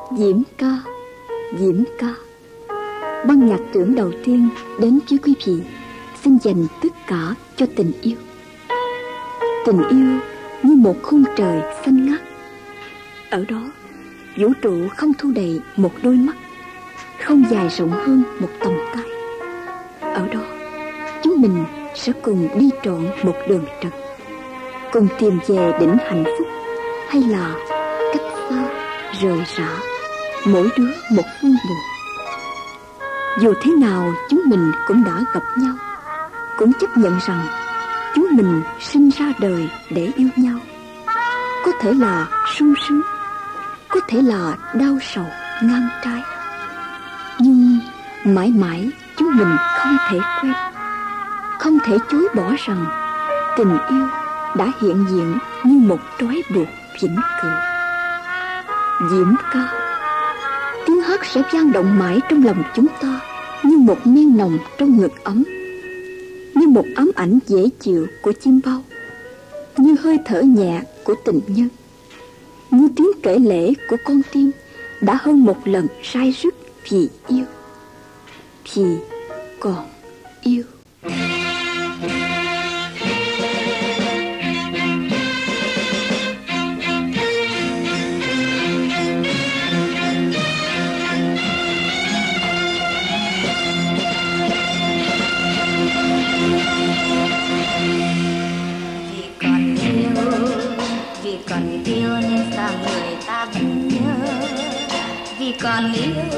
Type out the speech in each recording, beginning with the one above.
Diễm ca, Diễm ca. Ban nhạc trưởng đầu tiên đến với quý vị xin dành tất cả cho tình yêu. Tình yêu như một khung trời xanh ngắt. Ở đó vũ trụ không thu đầy một đôi mắt, không dài rộng hơn một tầm tay. Ở đó chúng mình sẽ cùng đi trọn một đường trần, cùng tìm về đỉnh hạnh phúc, hay là cách xa rời rã, mỗi đứa một phương buồn. Dù thế nào chúng mình cũng đã gặp nhau, cũng chấp nhận rằng chúng mình sinh ra đời để yêu nhau. Có thể là sung sướng, có thể là đau sầu ngang trái, nhưng mãi mãi chúng mình không thể quên, không thể chối bỏ rằng tình yêu đã hiện diện như một trói buộc vĩnh cửu. Diễm ca, tiếng hát sẽ vang động mãi trong lòng chúng ta như một men nồng trong ngực ấm, như một ám ảnh dễ chịu của chim bao, như hơi thở nhẹ của tình nhân, như tiếng kể lể của con tim đã hơn một lần rai rứt vì yêu, vì còn yêu. Còn yêu nên sao người ta vẫn nhớ. Vì còn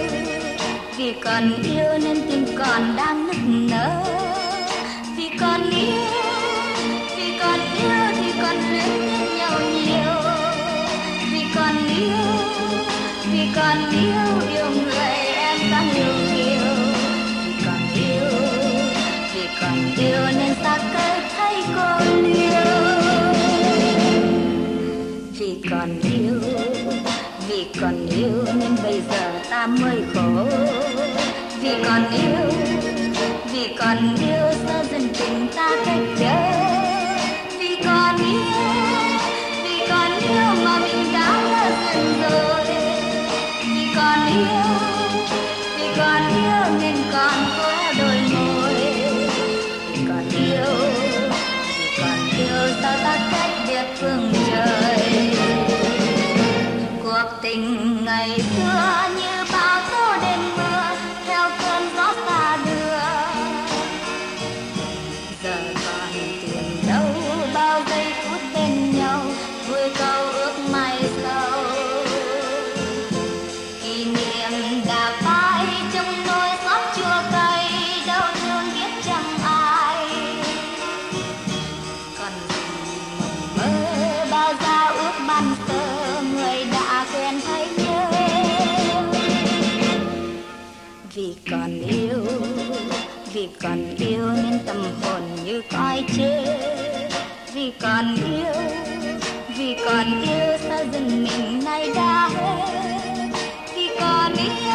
yêu nên tim còn đang nức nở. Vì còn yêu thì còn luyến tiếc nhau nhiều. Vì còn yêu người em đang yêu nhiều. Vì còn yêu nên ta cứ thấy cô liêu. Vì còn yêu nên bây giờ ta mới khổ. Vì còn yêu sao dần tình ta cách trở. Vì còn yêu mà mình đã lỡ dần rồi. Vì còn yêu nên còn có đôi môi. Vì còn yêu sao ta cách biệt phương trời. Cuộc tình ngày xưa như bão tố đêm mưa, theo cơn gió xa đưa. Giờ còn tìm đâu bao giây phút bên nhau, vui câu ước mai sau. Kỷ niệm đã phai trong nỗi xót chua cay, đau thương biết chẳng ai. Còn mộng mơ bao giao ước ban sơ, người đã quên thấy nhớ. Vì còn yêu nên tâm hồn như cõi chết. Vì còn yêu sao dần mình nay đã hết. Vì còn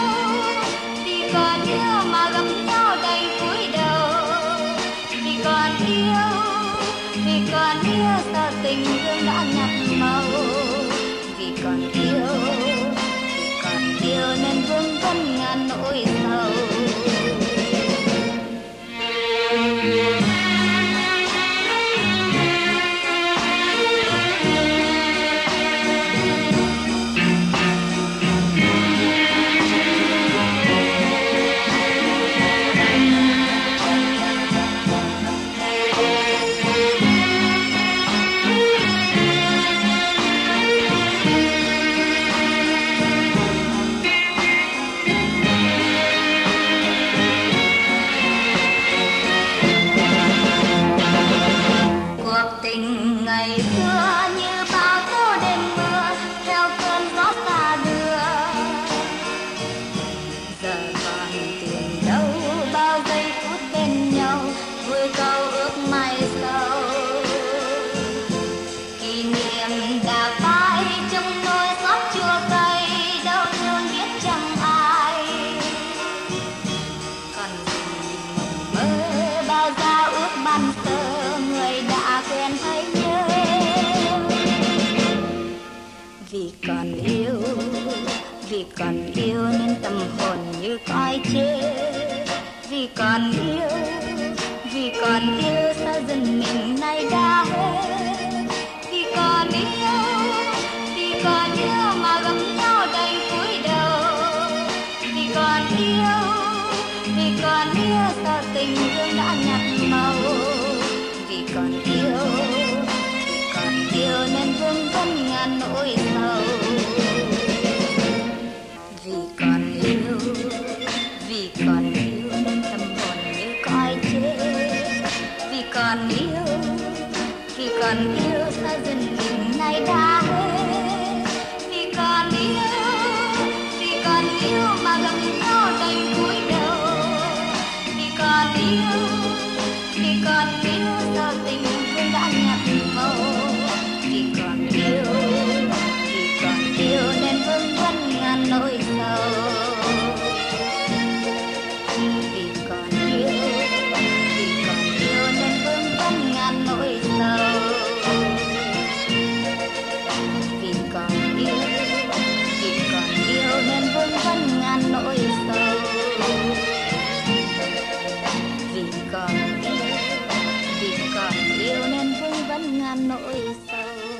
yêu mà gặp nhau đành cúi đầu. Vì còn yêu sao tình thương đã nhạt màu. Vì còn yêu nên vương vấn ngàn nỗi sầu. Vì còn yêu nên tâm hồn như cõi chết. Vì còn yêu sao dần mình nay đã hết. Vì còn yêu mà gấm nhau đầy cúi đầu. Vì còn yêu sao tình thương đã nhạt màu. Vì còn yêu nên vương vấn ngàn nỗi sầu. Vì còn yêu nên tâm hồn như cõi chết. Vì còn yêu sao dần mình nay đã hết. Vì còn yêu mà gấm nhau đầy cúi đầu. Vì còn yêu sao tình thương đã nhạt màu. Vì còn yêu nên vương vấn ngàn nỗi sầu. Vì còn yêu nên vương vấn ngàn nỗi sầu. Vì còn yêu nên vương vấn ngàn nỗi sầu. Vì còn yêu nên vương vấn ngàn nỗi sầu.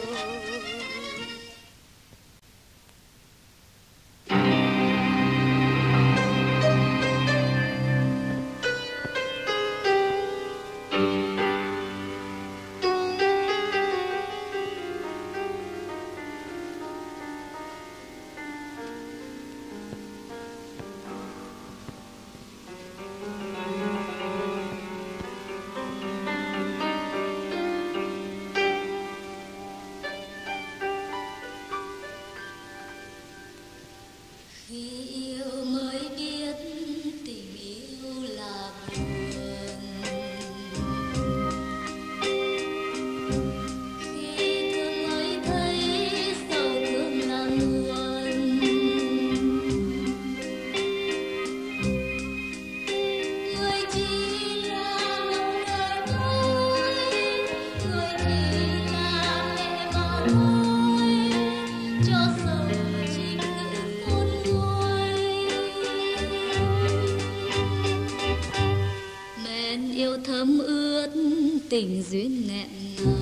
tình duyên nghẹn ngào.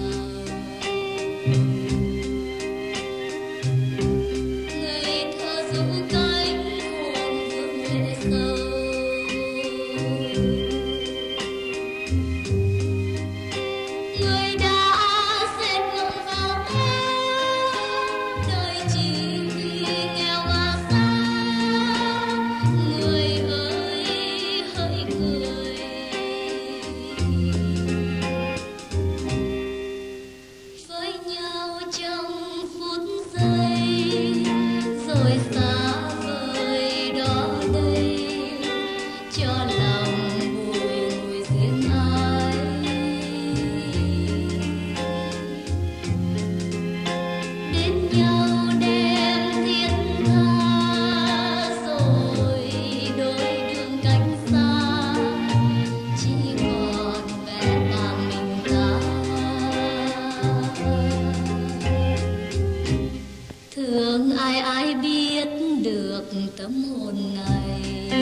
Ngày thơ rũ cánh hồn vương lệ sâu. Người đã xếp ngậm vào thơ, đời chỉ nghèo và xa. Người ơi hỡi cười, với nhau trong phút giây, rồi xa vời đó đây, cho lòng bùi ngùi riêng ai. Đến nhau đêm thiết tha, rồi đôi đường cách xa, chỉ còn vẹn vàng mình ta. Thương ai ai biết được tâm hồn này,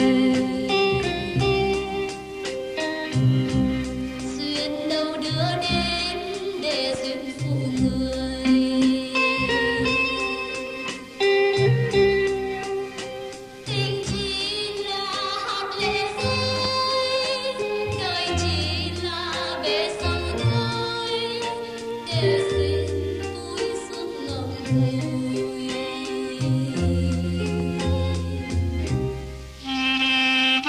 duyên đâu đưa đến để duyên phụ người. Tình chỉ là hạt lệ rơi, đời chỉ là bể sông thôi, để duyên vui suốt ngậm ngùi.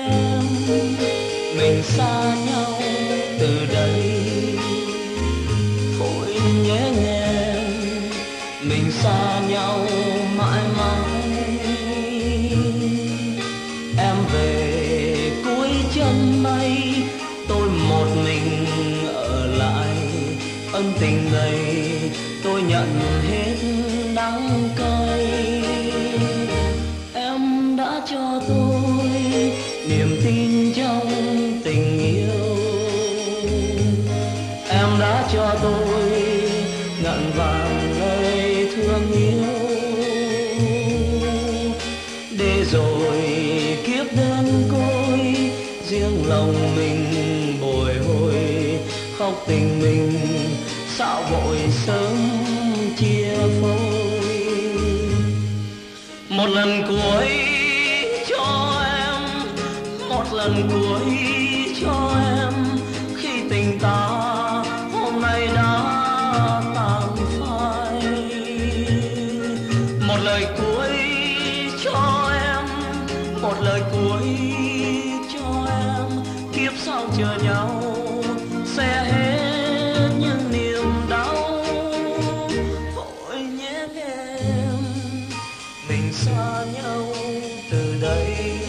em, mình xa nhau từ đây. Thôi nhé em, mình xa nhau mãi mãi. Em về cuối chân mây, tôi một mình ở lại. Ân tình này tôi nhận hết đắng cay. Em đã cho tôi niềm tin trong tình yêu, em đã cho tôi ngàn vàng lời thương yêu. Để rồi kiếp đơn côi, riêng lòng mình bồi hồi. Khóc tình mình sao vội sớm chia phôi. Một lần cuối cho em, một lần cuối cho em. Khi tình ta hôm nay đã tàn phai. Một lời cuối cho em, một lời cuối cho em. Kiếp sau chờ nhau sẽ hết những niềm đau. Thôi nhé em, mình xa nhau từ đây.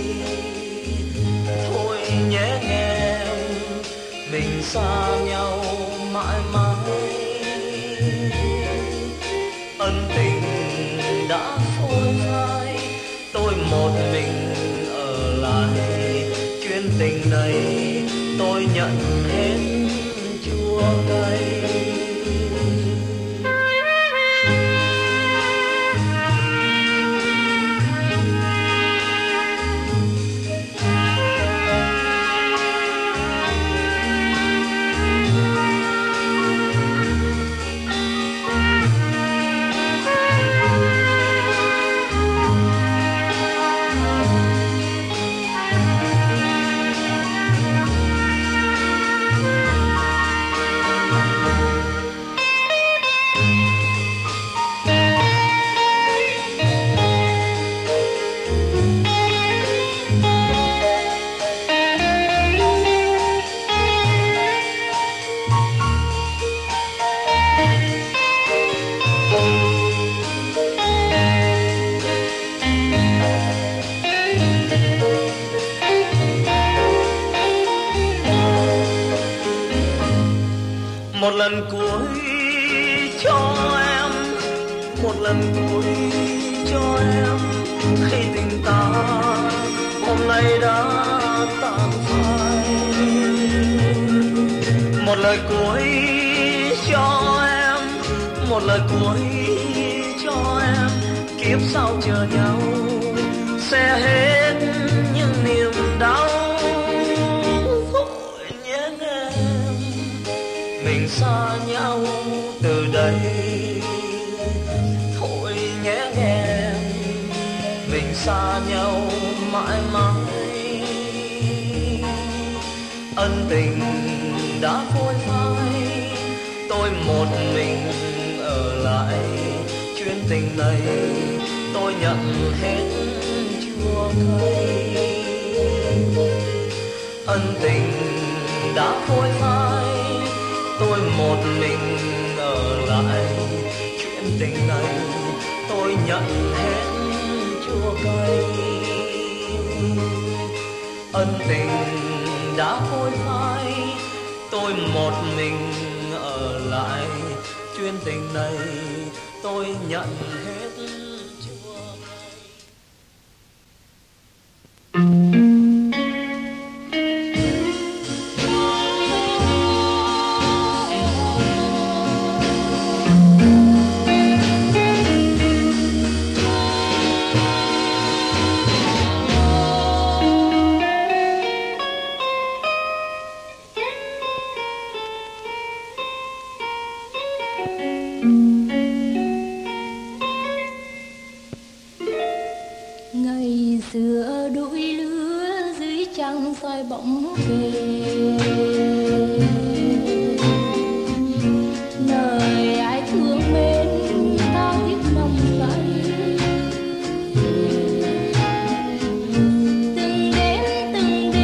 Thôi nhé em, mình xa nhau mãi mãi. Ân tình đã phôi phai, tôi một mình ở lại. Chuyến tình này tôi nhận hết chua cay. Một lần cuối cho em, một lần cuối cho em. Khi tình ta hôm nay đã tàn phai. Một lời cuối cho em, một lời cuối cho em. Kiếp sau chờ nhau sẽ hết những niềm đau. Thôi nhé em, mình xa nhau từ đây. Thôi nhé em, mình xa nhau mãi mãi. Ân tình đã phôi phai, tôi một mình ở lại. Chuyến tình này tôi nhận hết chua cay. Ân tình đã phôi phai, tôi một mình ở lại. Chuyện tình này tôi nhận hết chua cay. Ân tình đã phôi phai, tôi một mình ở lại. Chuyện tình này tôi nhận hết chua cay. Ngày xưa đôi lứa dưới trăng soi bóng về, lời ai thương mến ta tiếc lòng say. Từng đêm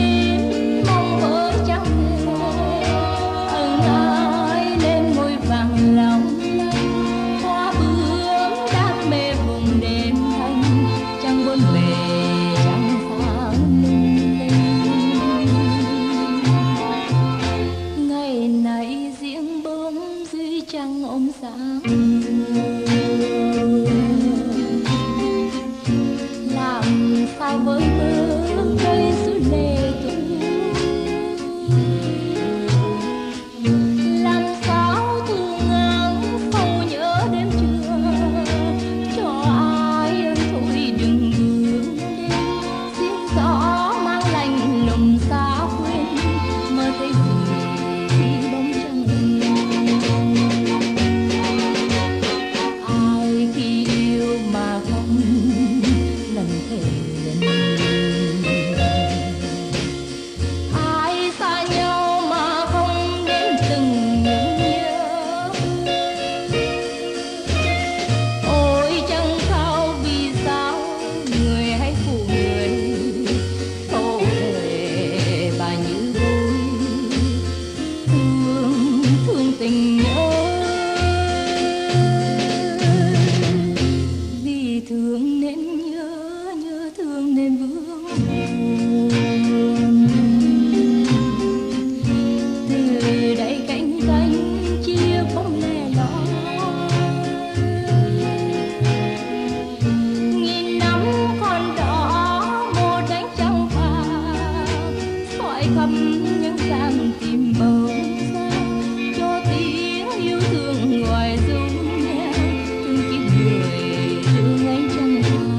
thăm những dáng tìm bầu xa, cho tiếng yêu thương ngoài dung nhan từng kiếp người thương anh chẳng hàng.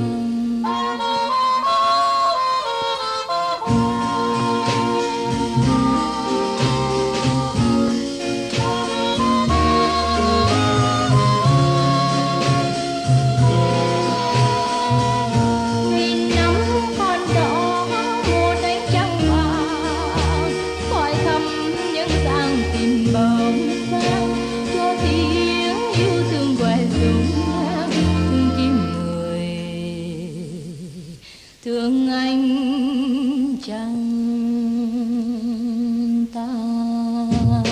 Thương anh chẳng tan.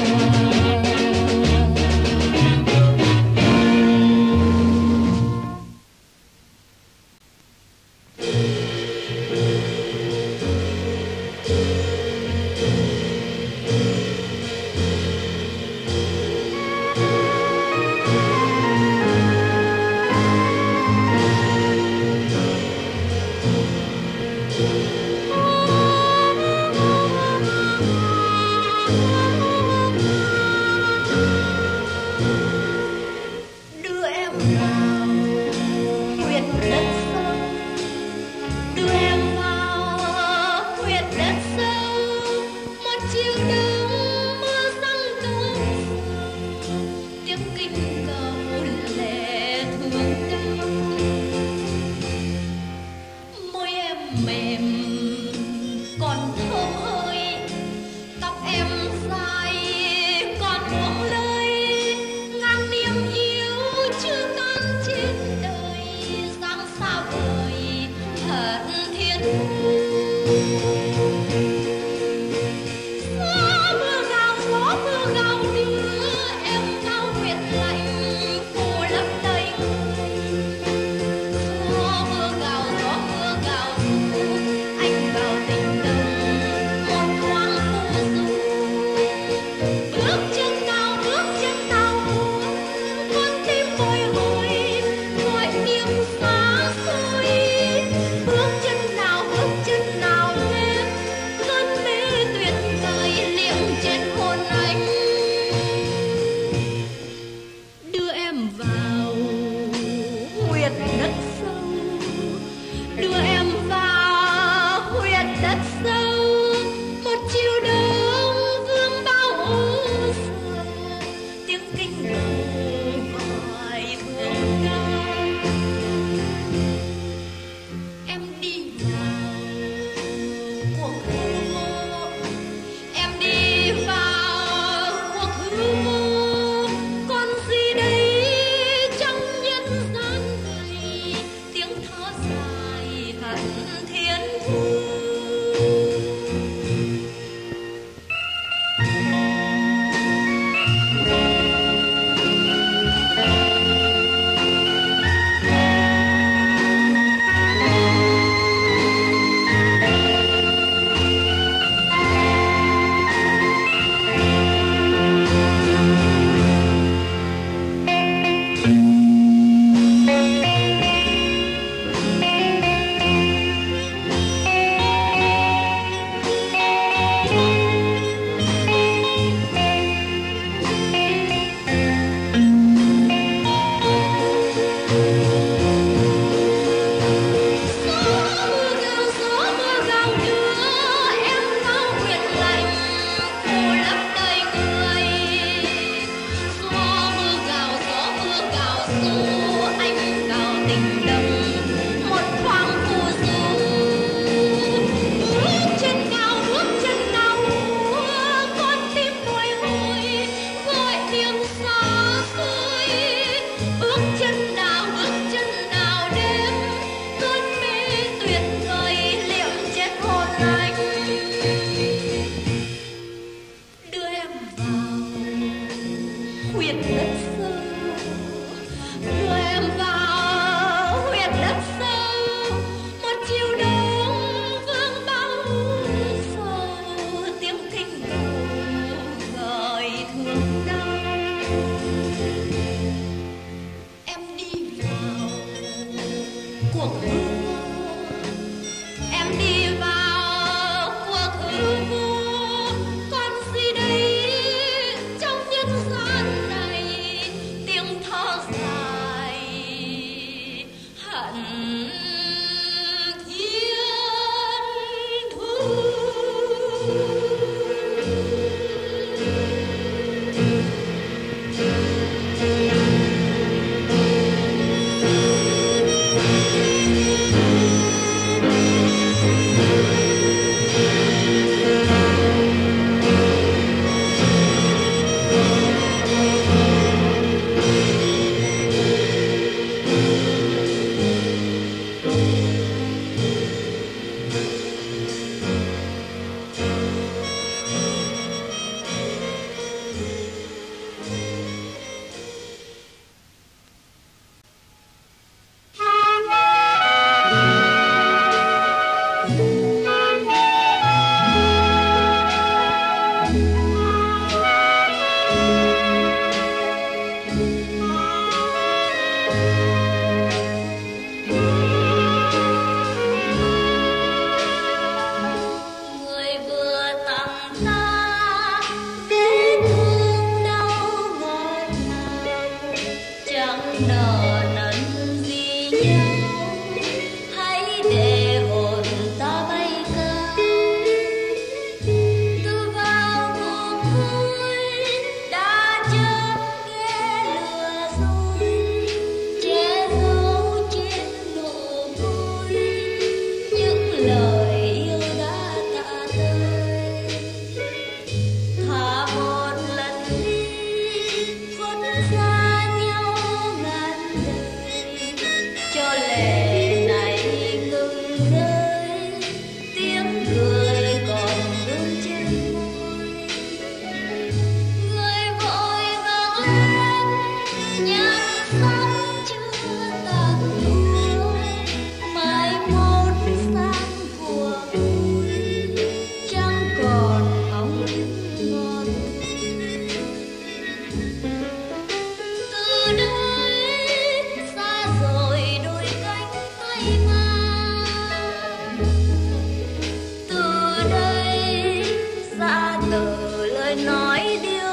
Đưa em vào huyệt đất sâu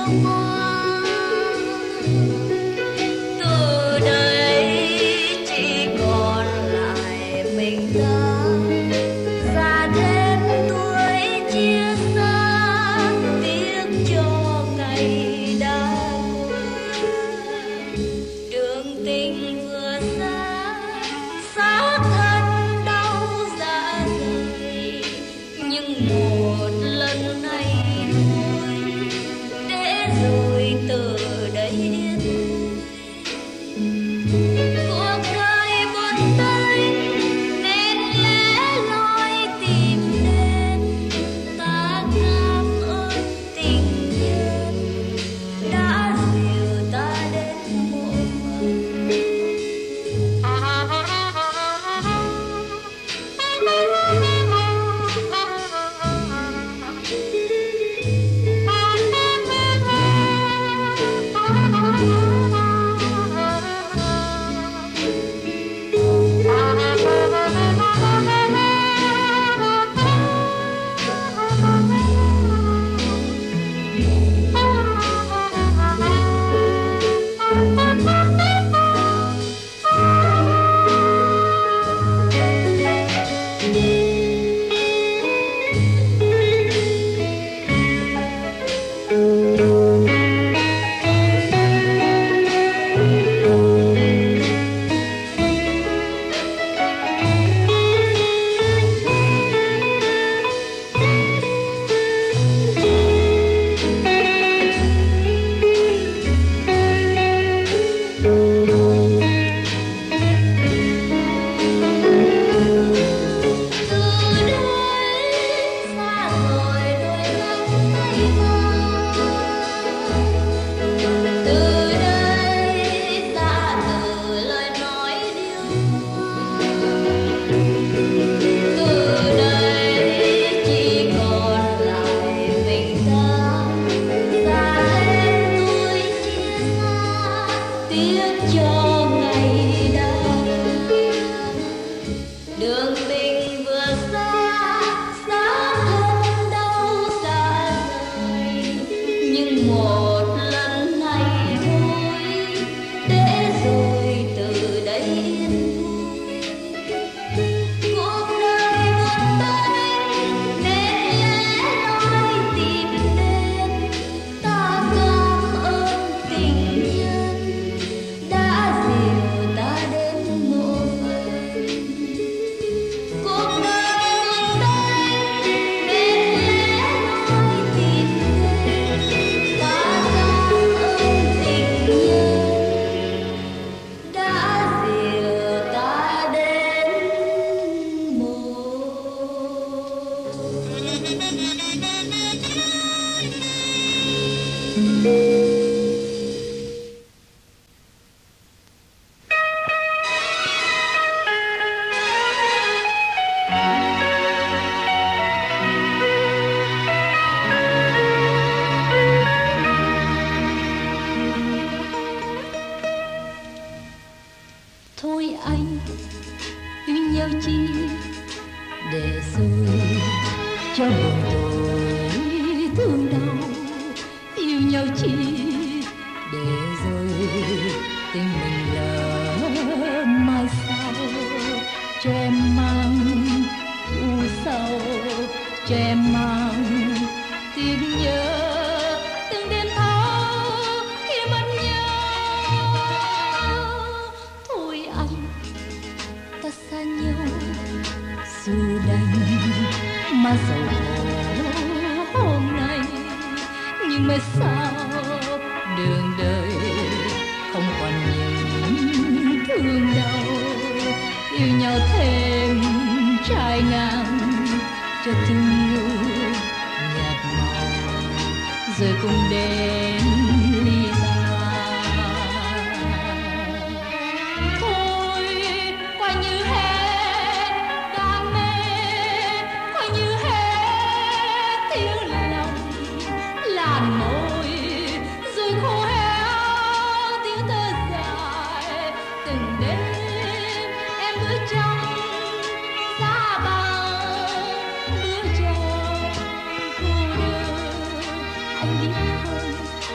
Anh biết không,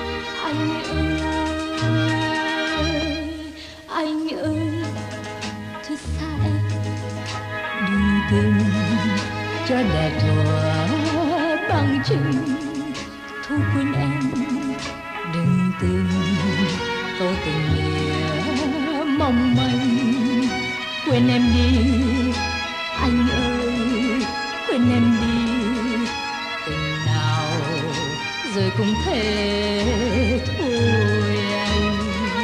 để thuở bằng chứng thu quên em, đừng tìm câu tình nghĩa mong manh. Quên em đi anh ơi, quên em đi, tình nào rồi cũng thế thôi anh.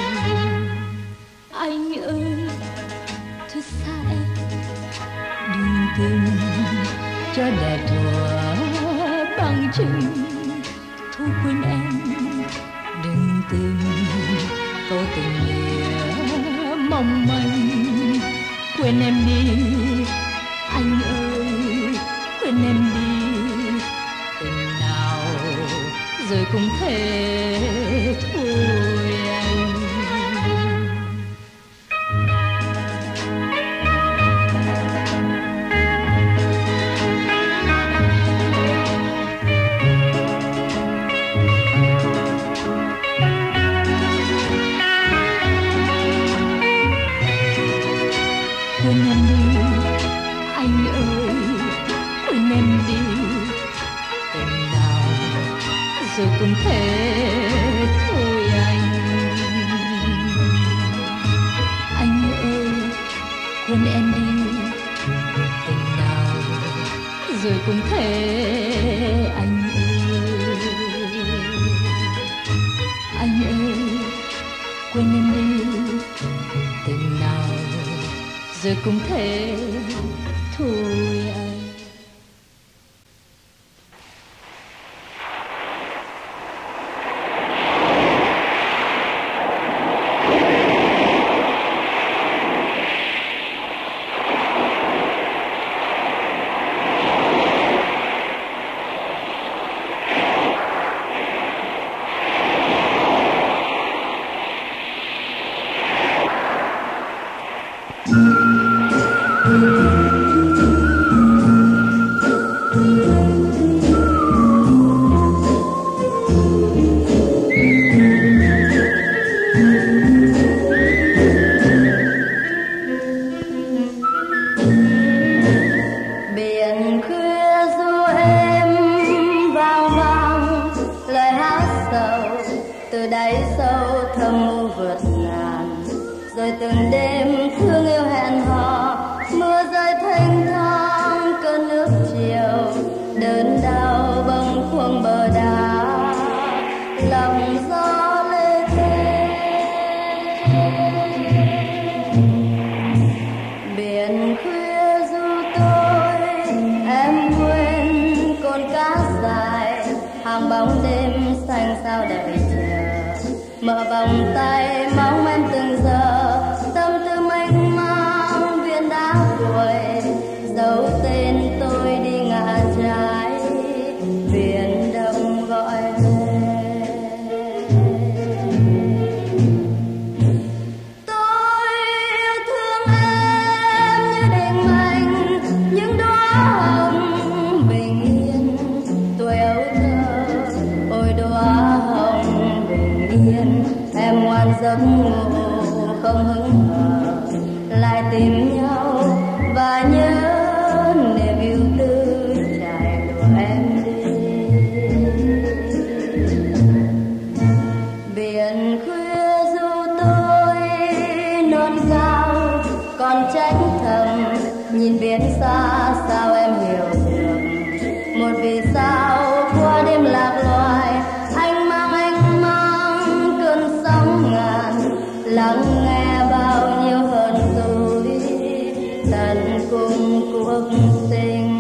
Anh ơi thôi xa em, đừng tìm cho để thuở bằng chứng thu quên em, đừng tìm câu tình nghĩa mong manh. Quên em đi anh ơi, quên em đi, tình nào rồi cũng thế thôi anh. Quên em đi anh ơi, quên em đi, tình nào rồi cũng thế thôi anh. Anh ơi quên em đi, tình nào rồi cũng thế anh ơi. Anh ơi quên em đi, tình nào rồi cũng thế thôi anh. Mở vòng tay mong em từng giờ, tâm tư mênh mang viên đá cuội, dấu tên tôi đi ngả trái biển đông gọi về. Tôi yêu thương em như định mệnh, những đóa hồng bình yên tuổi ấu thơ. Ôi đóa hồng bình yên, em ngoan giấc ngủ không hững hờ, lại tìm nhau và nhớ niềm yêu tư trải đùa em đi. Biển khuya du tôi non cao còn trách thầm, nhìn biển xa sao em hiểu được một vì sao qua đêm lạc loài. Anh mang cơn sóng ngàn, lắng nghe bao nhiêu hờn dỗi tận cùng cuộc tình.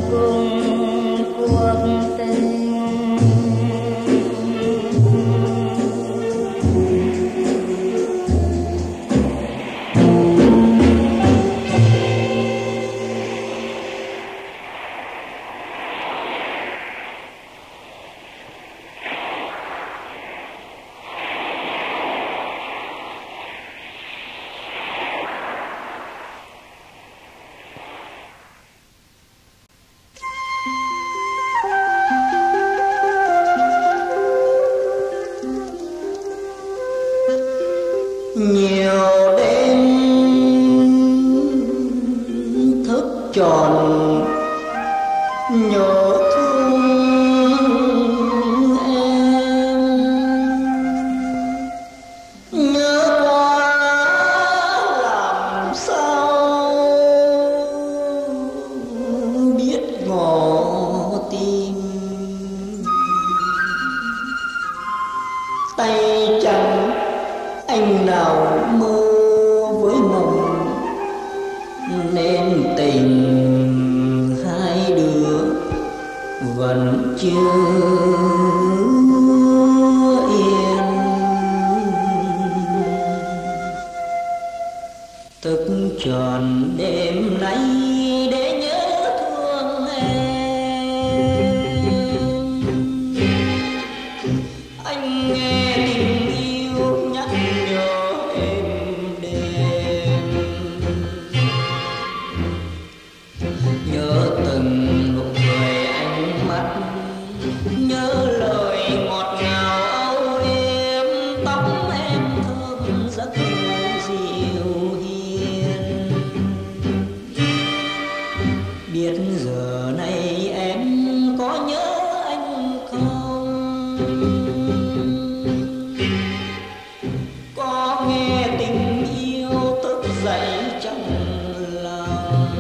cùng cuộc tình. Nhiều đêm thức tròn nhớ thương em, nhớ quá làm sao biết ngỏ tim, tay chẳng anh nào mơ với mộng, nên tình hai đứa vẫn chưa yên. Thức tròn đêm nay để nhớ thương em. Anh nghe tình yêu nhắc nhở em đêm, nhớ từng nụ cười ánh mắt, nhớ lời ngọt ngào âu yếm, tóc em thơm giấc ngủ dịu hiền. Biết giờ này em có nhớ anh không, có nghe tình yêu thức dậy trong lòng.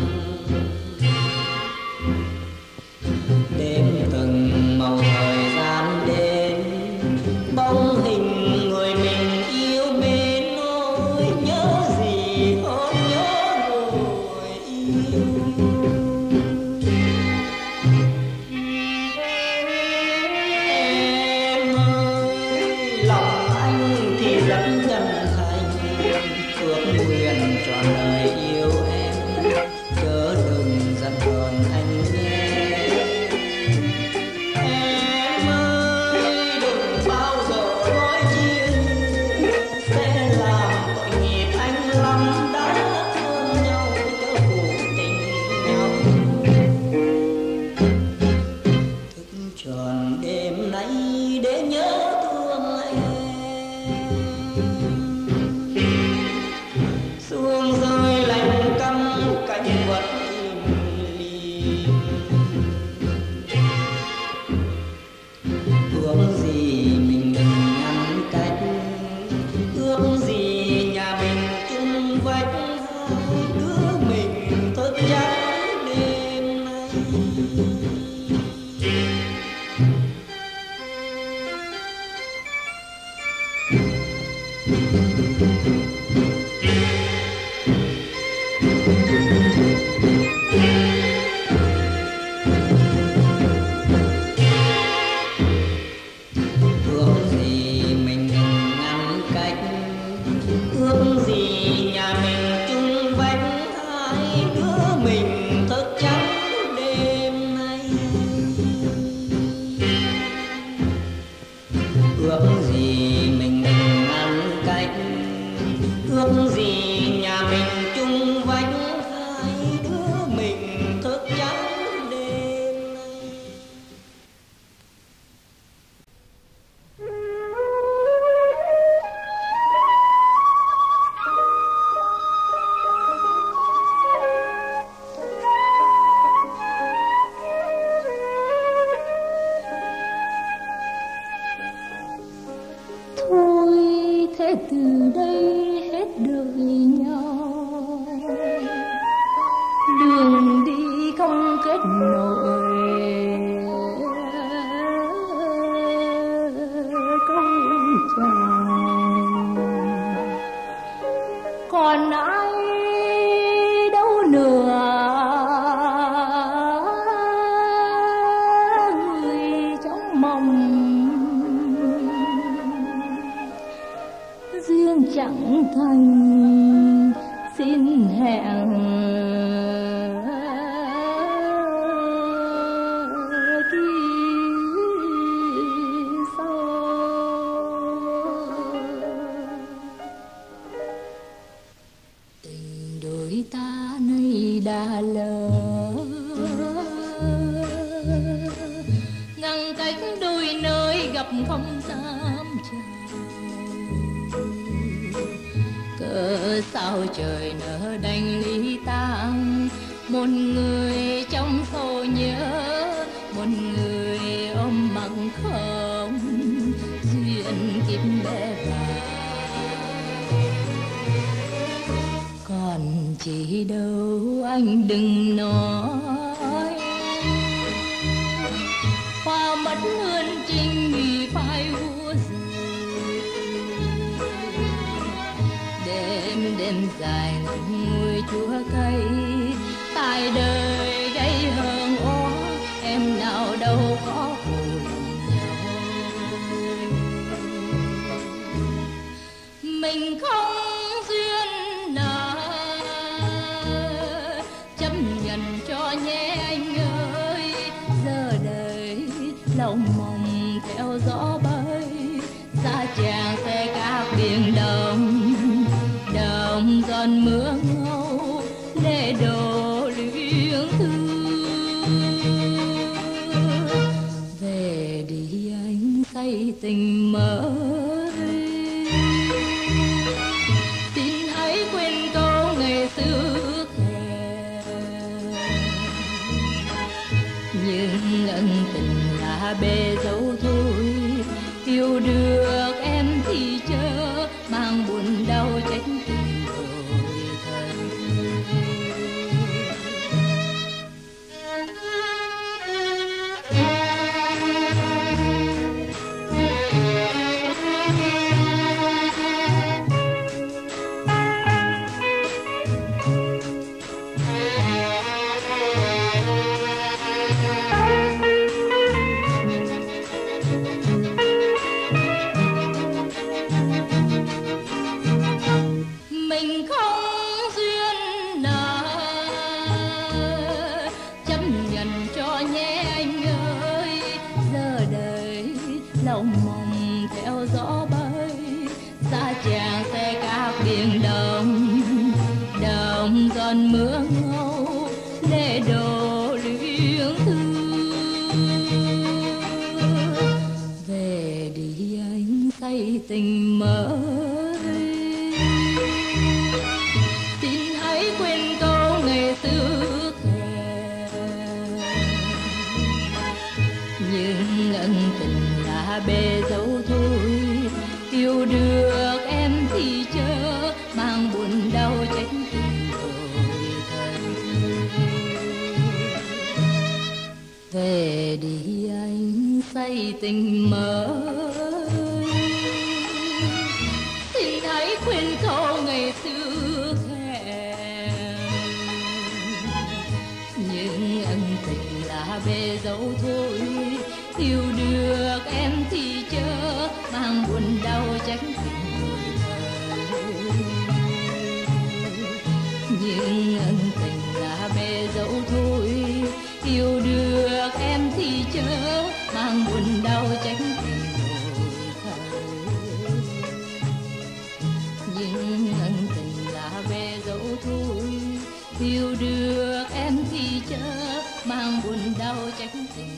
Đêm từng màu thời gian đến, bóng hình người mình yêu bên, ôi nhớ gì ôi nhớ người yêu. Em ơi, lòng anh thì rất chân thành, ước nguyện trọn đời yêu em, chớ đừng giận hờn anh nhé. Em ơi, đừng bao giờ nói chia sẽ làm tội nghiệp anh lắm, đã thương nhau chớ phụ tình nhau. Thức tròn đêm nay để nhớ thương em, sương rơi lạnh căm cánh vật im lìm. Ước gì mình đừng ngăn cách, ước gì nhà mình chung vách, hai đứa mình thức trắng đêm nay. Ước gì mình đừng ngăn cách, ước gì nhà mình chung vách, hai đứa mình thức trắng đêm nay. Ước gì mình đừng ngăn cách, ước gì nhà mình chung vách, hai đứa mình thức trắng đêm nay. Thôi thế từ đây hết đời nhau, đường đi không kết nối câu chào. Còn ai đâu nữa người ta nay đã lỡ, ngăn cách đôi nơi gặp không dám chờ. Cớ sao trời nỡ đành ly tang, một người trong sầu nhớ, một người ôm mặc không duyên kiếp bé bàng. Còn chỉ đâu anh đừng nói, hoa mất hương trinh vì phai úa rơi. Đêm dài ngồi chúa cây, tại đời gây hờn oán, em nào đâu có phụ lòng nhau. Mình không duyên nợ, chấp nhận cho nhé anh ơi. Giờ đây lòng mong theo gió bay, xa chàng sẽ các biển đông. Đồng giọt mưa ngâu để đổ luyến thương. Về đi anh say tình mới, xin hãy quên câu ngày xưa thề. Nhưng ân tình là bề dấu thôi, yêu được em thì chớ mang buồn đau trách tình đổi thân. Giọt mưa ngâu để đổ luyến thương. Về đi anh say tình mới, xin hãy quên câu ngày xưa thề. Nhưng ân tình là bề dấu thôi, yêu được em thì chớ mang buồn đau trách tình đổi thân. Về đi anh say tình mới, xin hãy quên câu ngày xưa thèm. Nhưng ân tình là bề dấu thôi, yêu được em thì chớ mang buồn đau trách tình đổi thân. Nhưng ân tình là bề dấu thôi, yêu được em thì chớ mang buồn đau trách tình đổi thân. Nhưng ân tình là bề dấu thôi, yêu được em thì chớ mang buồn đau trách tình.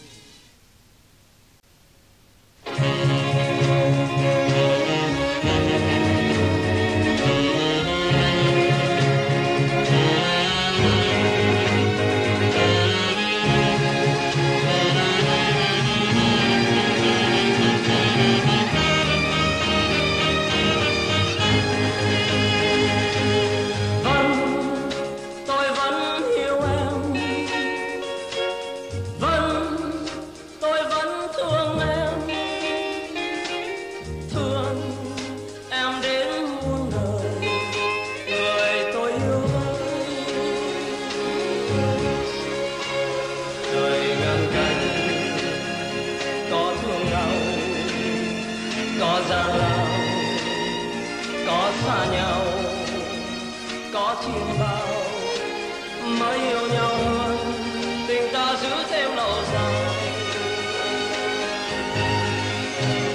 xa nhau có chiêm bao mới yêu nhau hơn, tình ta giữ thêm lâu dài.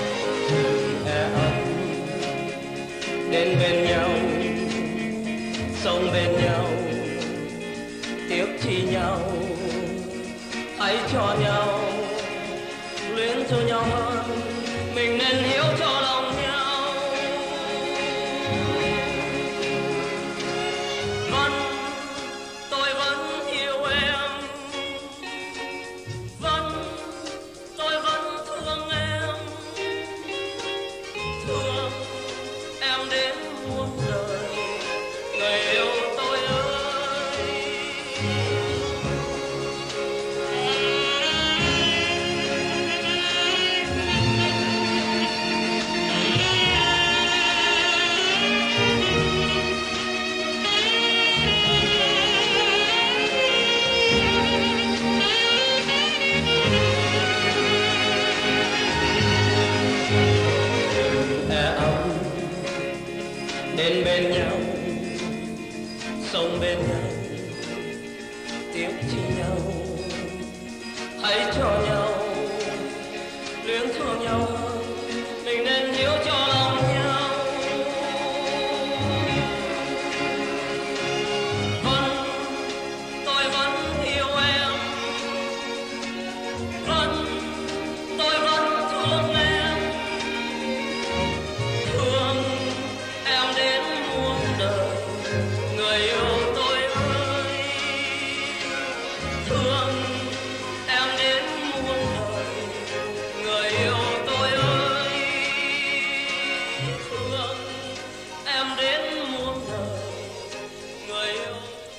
E ấp đến bên nhau sống bên nhau, tiếc chi nhau, hãy cho nhau, luyến cho nhau hơn, mình nên hiểu cho lòng nhau. Vẫn, tôi vẫn yêu em, vẫn, tôi vẫn thương em, thương em đến muôn đời, người yêu tôi ơi. Đến bên nhau, sống bên nhau, tiếc chi nhau, hãy cho nhau, luyến thương nhau hơn, mình nên hiểu cho lòng nhau. Vẫn, tôi vẫn yêu em, vẫn, tôi vẫn thương em, thương em đến muôn đời, người yêu tôi ơi. Thương em đến muôn đời, người yêu tôi ơi. Thương em đến muôn đời, người yêu.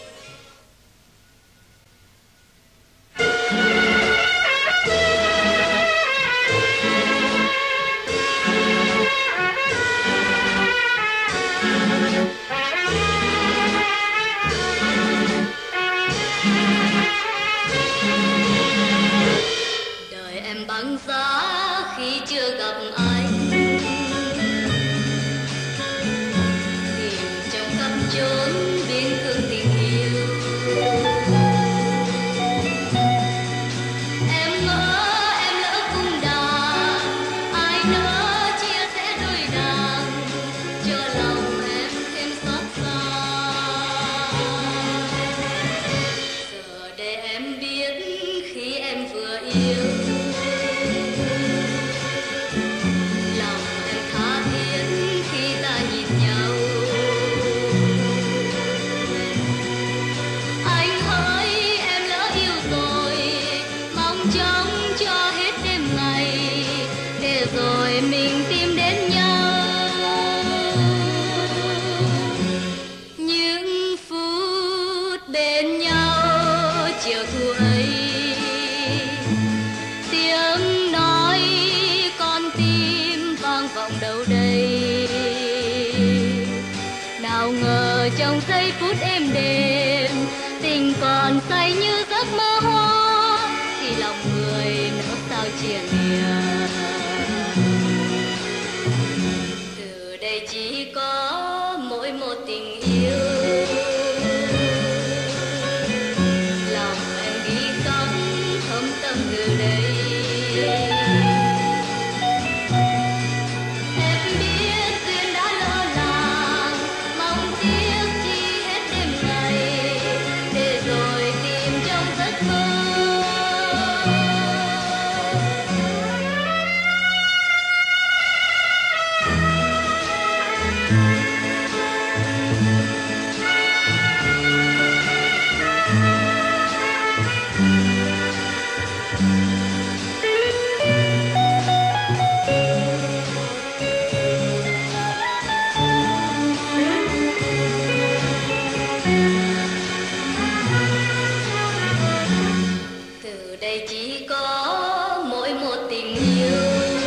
Đời em băng giá khi chưa gặp anh, tìm trong khắp chốn biên cương tình yêu. Em ngỡ em lỡ cung đàn, ai nỡ chia sẻ đôi đàn, cho lòng em thêm xót xa. Giờ để em biết khi em vừa yêu, lòng em tha thiết khi ta nhìn nhau. Anh ơi em lỡ yêu rồi, mong trông cho hết đêm ngày, để rồi mình tìm đến nhau. Những phút bên nhau chiều thu ấy, tiếng nói con tim vang vọng đâu đây. Nào ngờ trong giây phút êm đềm, tình còn say như giấc mơ hoa, thì lòng người nỡ sao chia lìa. Từ đây chỉ có mỗi một tình yêu, lòng em ghi khắc thấm tâm từ đây. Em biết duyên đã lỡ làng, mong tiếc chi hết đêm ngày, để rồi tìm trong giấc mơ. Từ đây chỉ có mỗi một tình yêu,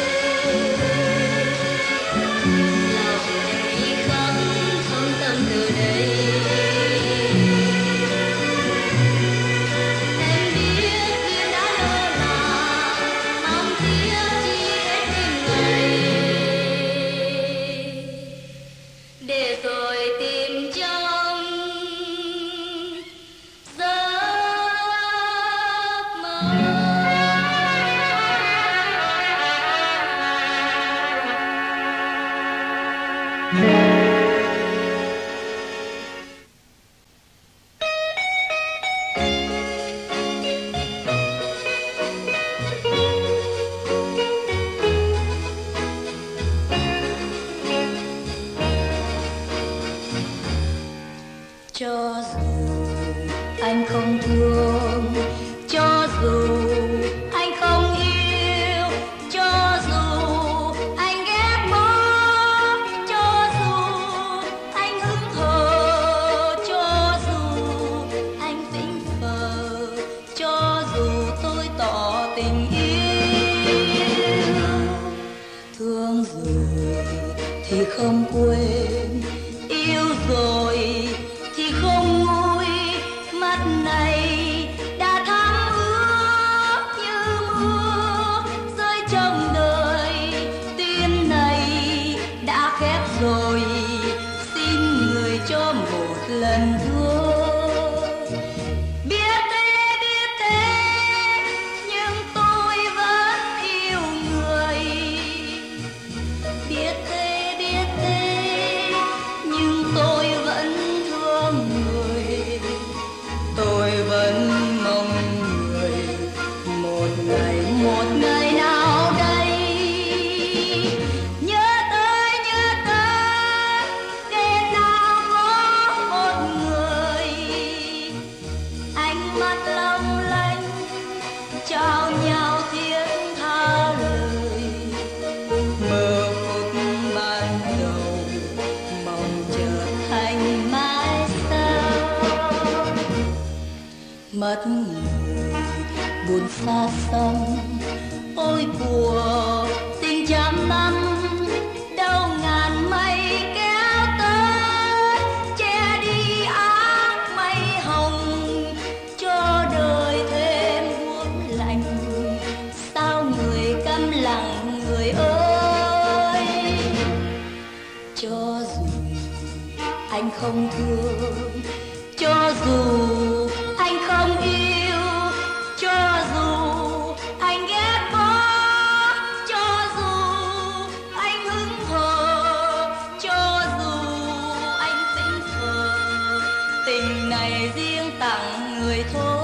lòng em ghi khắc thấm tâm từ đây. Em biết duyên đã lỡ làng, mong tiếc chi hết đêm ngày, để rồi tìm trong giấc mơ. Cho dù anh không thương, cho dù anh không yêu, cho dù anh ghét bỏ, cho dù anh hững hờ, cho dù anh vĩnh phờ, cho dù tôi tỏ tình yêu. Thương rồi thì không quên, yêu rồi thì không nguôi. Mắt này đã thắm ướt như mưa rơi trong đời, tim này đã khép rồi, xin người cho một lần thương. Biết thế nhưng tôi vẫn yêu người. Biết thế nhưng tôi vẫn thương người. Tôi vẫn mong người một ngày nào đây nhớ tới đêm nào có một người ánh mắt long lanh trao nhau tiếng tha lời. Mơ phút ban đầu mong trở thành mãi sau. Mất người buồn xa xăm, ôi của tình trăm năm. Đâu ngàn mây kéo tới che đi áng mây hồng, cho đời thêm buốt lạnh. Sao người câm lặng người ơi. Cho dù anh không thương, cho dù anh không yêu, cho dù anh ghét bỏ, cho dù anh hững hờ, cho dù anh vĩnh phờ, tình này riêng tặng người thôi.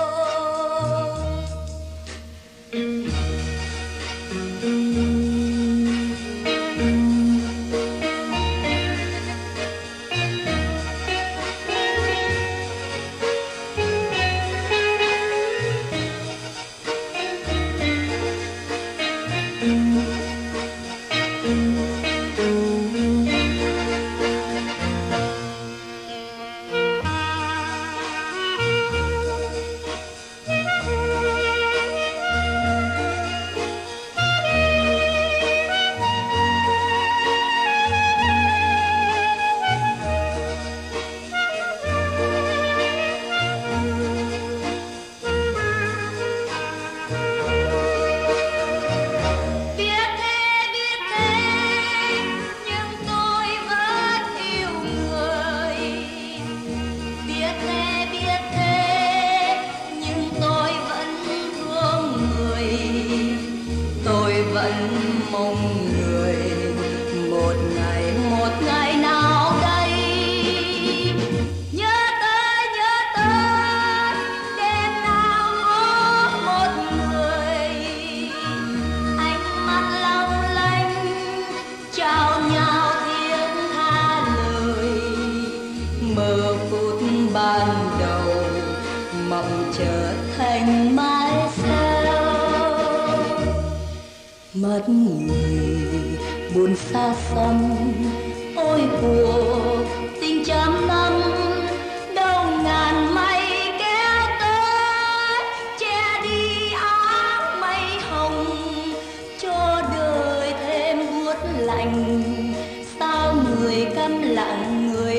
Mất người buồn xa xăm, ôi của tình trăm năm. Đâu ngàn mây kéo tới che đi áng mây hồng, cho đời thêm buốt lạnh. Sao người câm lặng người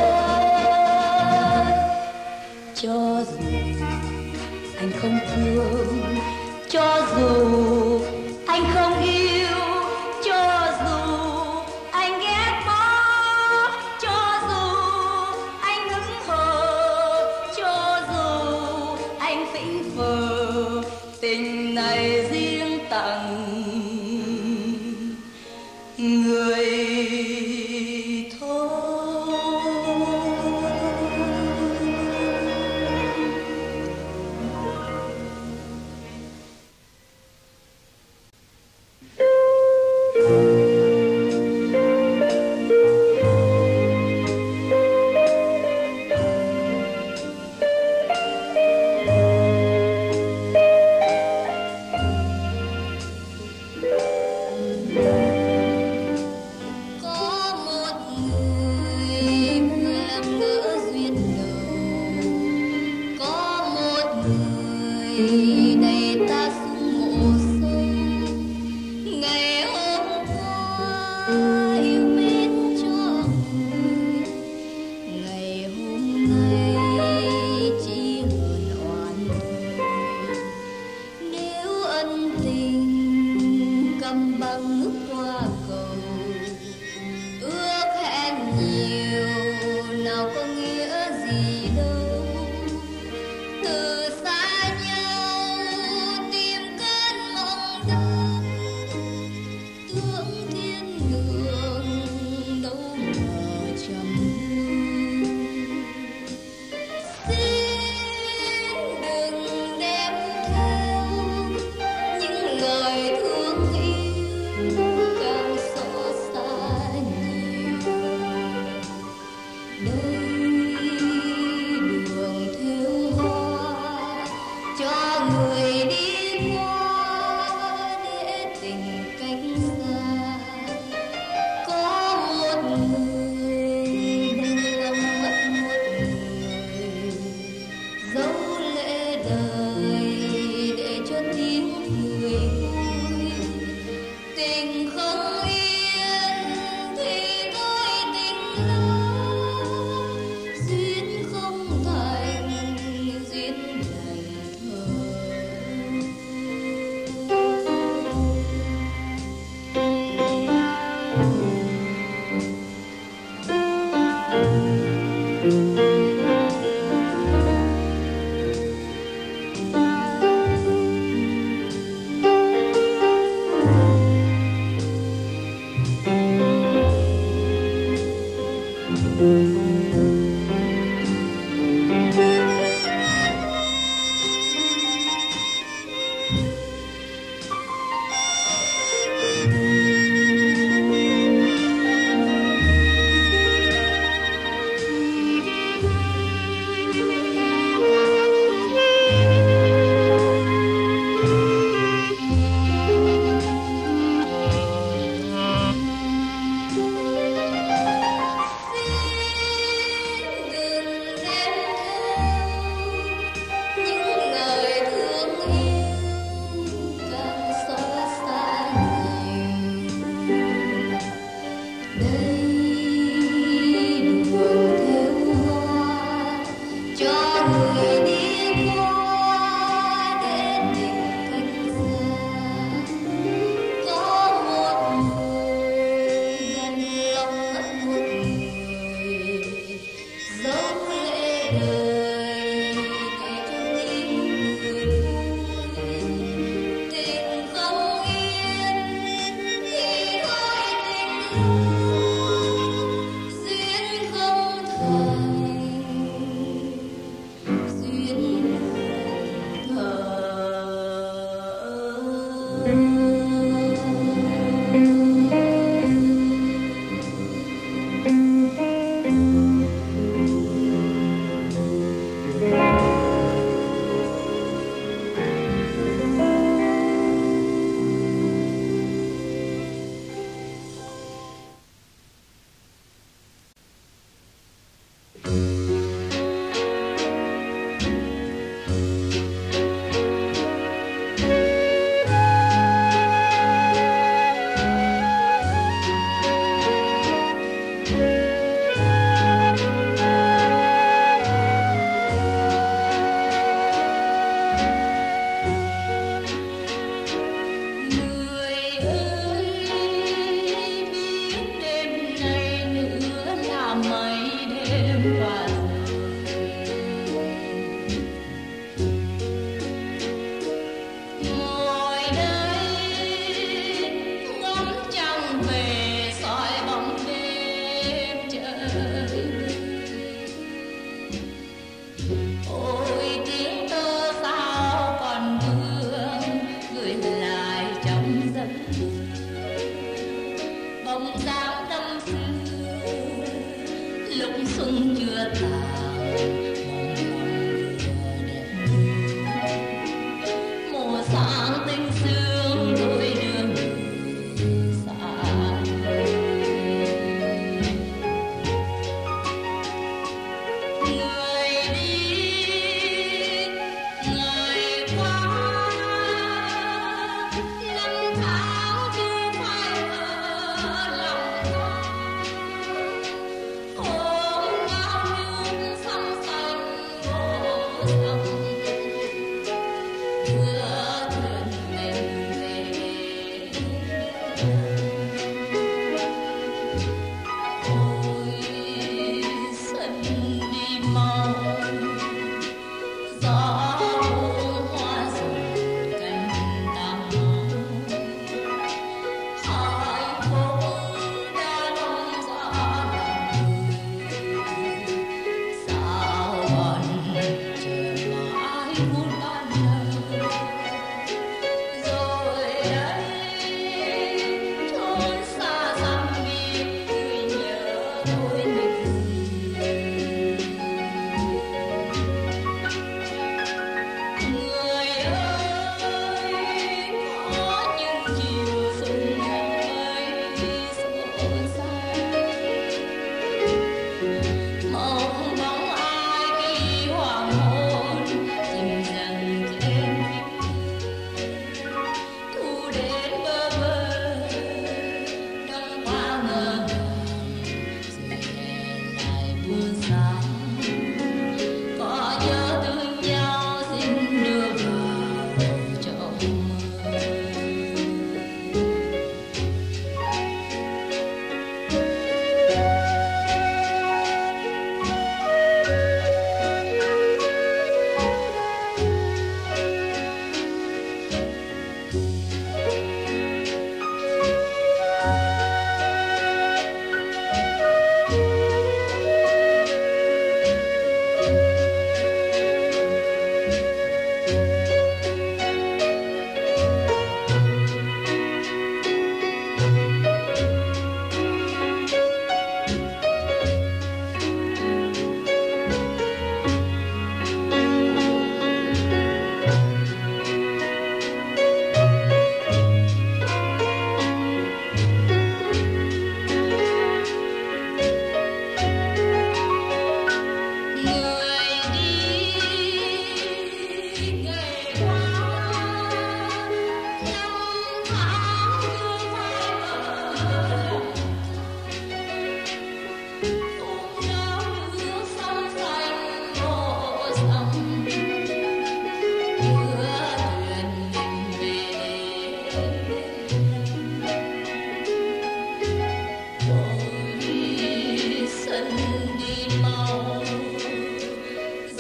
ơi. Cho dù anh không thương, cho dù anh không yêu, cho dù anh ghét bỏ, cho dù anh hững hờ, cho dù anh vĩnh phờ, tình này riêng tặng người thôi.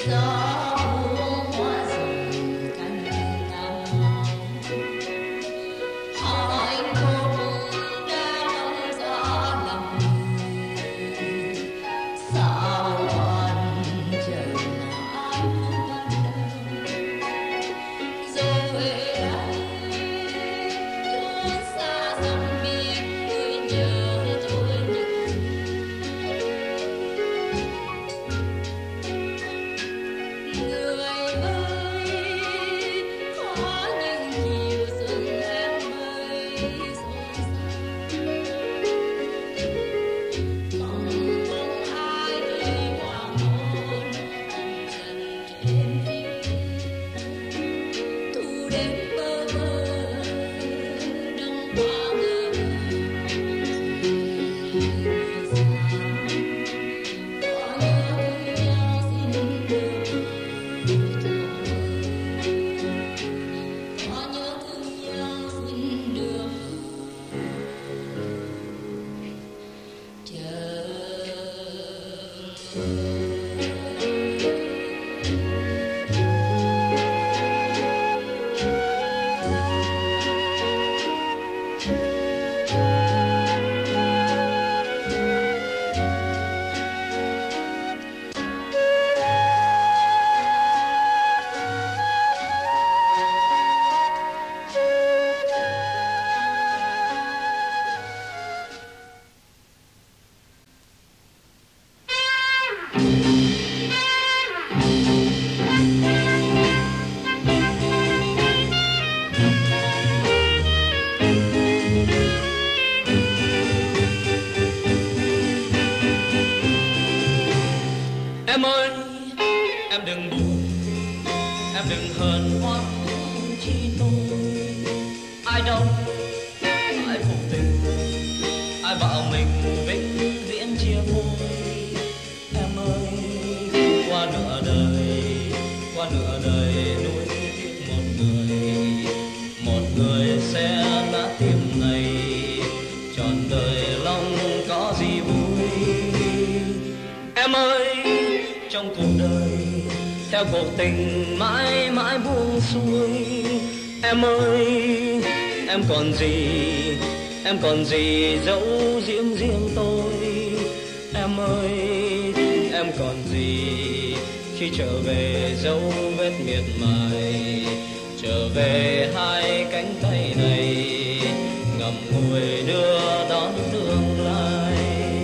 Em ơi, em đừng buồn, em đừng hờn hoang chi tôi. Ai đâu, ai phụ tình, ai bảo mình vĩnh viễn chia phôi. Em ơi, qua nửa đời nuối tiếc một người sẽ lá tim này trọn đời lòng có gì vui. Em ơi, trong cuộc đời theo cuộc tình mãi mãi buông xuôi. Em ơi, em còn gì giấu giếm riêng tôi. Em ơi, em còn gì khi trở về dấu vết miệt mài, trở về hai cánh tay này ngậm ngùi đưa đón tương lai.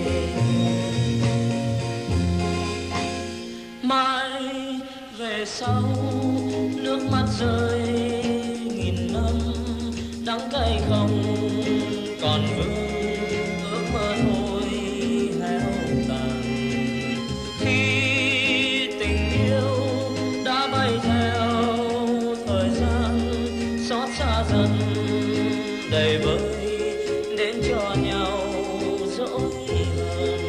Mai về sau nước mắt rơi nghìn năm, đắng cay không còn vương ước mơ thôi héo tàn. Khi tình yêu đã bay theo thời gian, xót xa dần đầy vơi đến cho nhau dỗi hờn.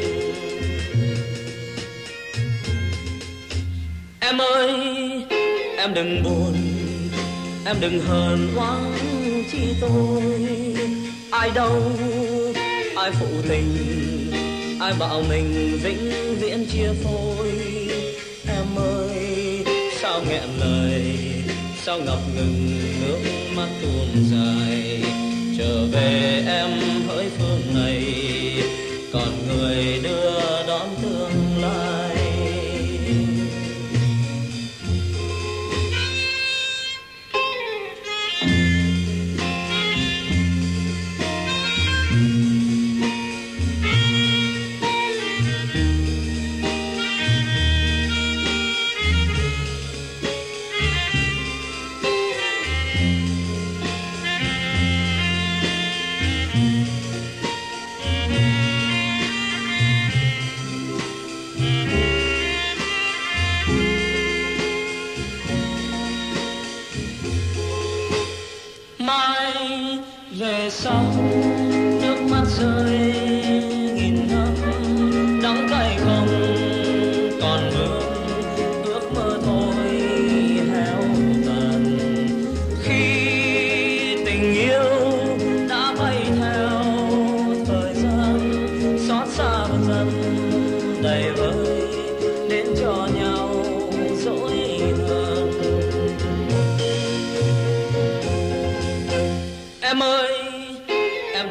Em ơi, em đừng buồn, em đừng hờn hoang chi tôi. Ai đâu, ai phụ tình, ai bảo mình vĩnh viễn chia phôi. Em ơi, sao nghẹn lời, sao ngập ngừng nước mắt tuôn dài. Trở về em hỡi phương này, còn người đưa đón tương lai. Mai về sau nước mắt rơi nghìn năm, đắng cay không còn vương ước mơ thôi héo tàn. Khi tình yêu đã bay theo thời gian, xót xa dần đầy vơi đến cho nhau dấu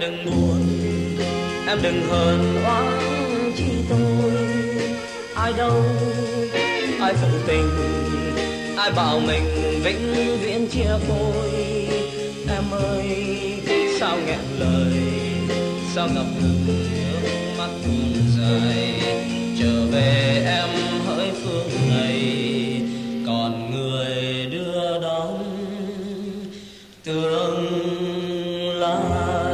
đừng buồn, em đừng hờn oán chi tôi. Ai đâu, ai phụ tình, ai bảo mình vĩnh viễn chia phôi. Em ơi, sao nghẹn lời, sao ngập ngừng nước mắt dài. Trở về em hỡi phương này, còn người đưa đón tương lai.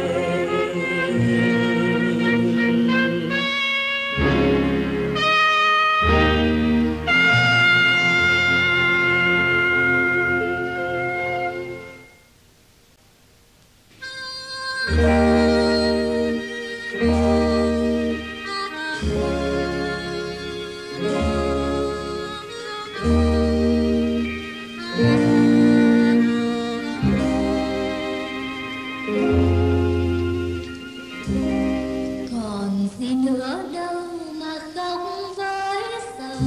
Còn gì nữa đâu mà khóc với sầu,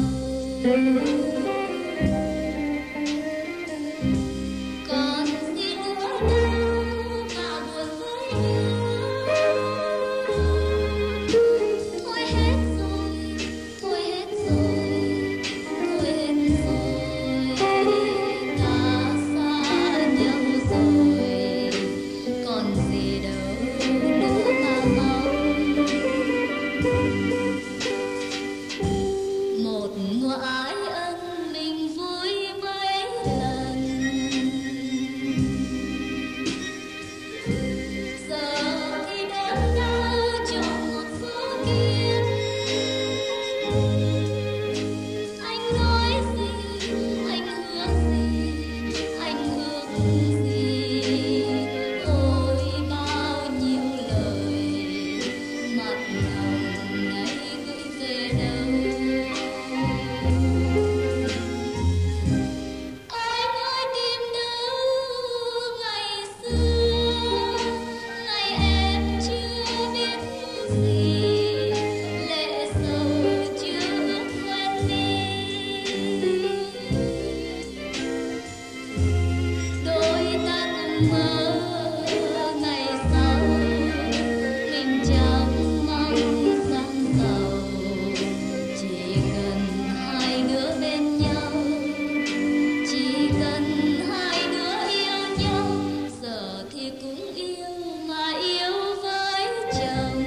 còn gì nữa đâu mà buồn với nhau. Thôi hết rồi, thôi hết rồi, thôi hết rồi, ta xa nhau rồi, còn gì đâu nữa mà mong. Một mùa ái ân mình vui mấy lần, giờ thì đớn đau cho một số kiếp. Anh nói gì, anh hứa gì, anh ước gì, ôi bao nhiêu lời mặt lòng này gửi về đâu. Anh ơi tìm đâu ngày xưa, ngày em chưa biết gì, lệ sầu chưa quên đi. Đôi ta cùng mơ ngày sau, mình chẳng mong sang giàu, chỉ cần hai đứa bên nhau, chỉ cần hai đứa yêu nhau. Giờ thì cũng yêu mà yêu với chồng,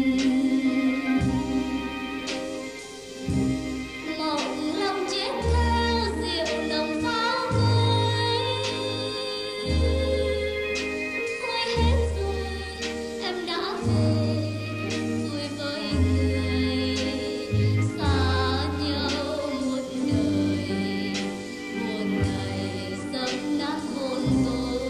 mộng lòng chết theo rượu nồng pháo vui. Thôi hết rồi, em đã về vui với người xa nhau một đời, một ngày sớm nát hôn tôi.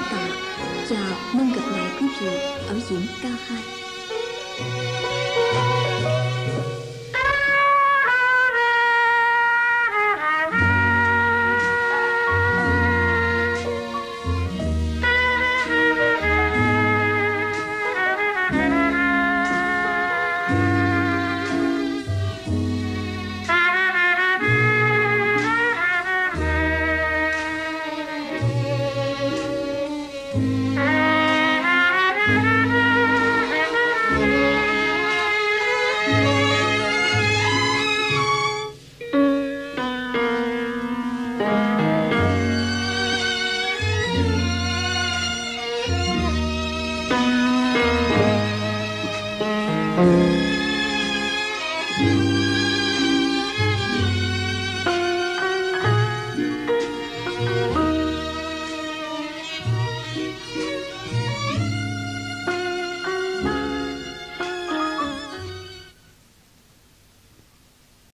tạ. Chào mong gặp lại quý vị ở diễn ca 2.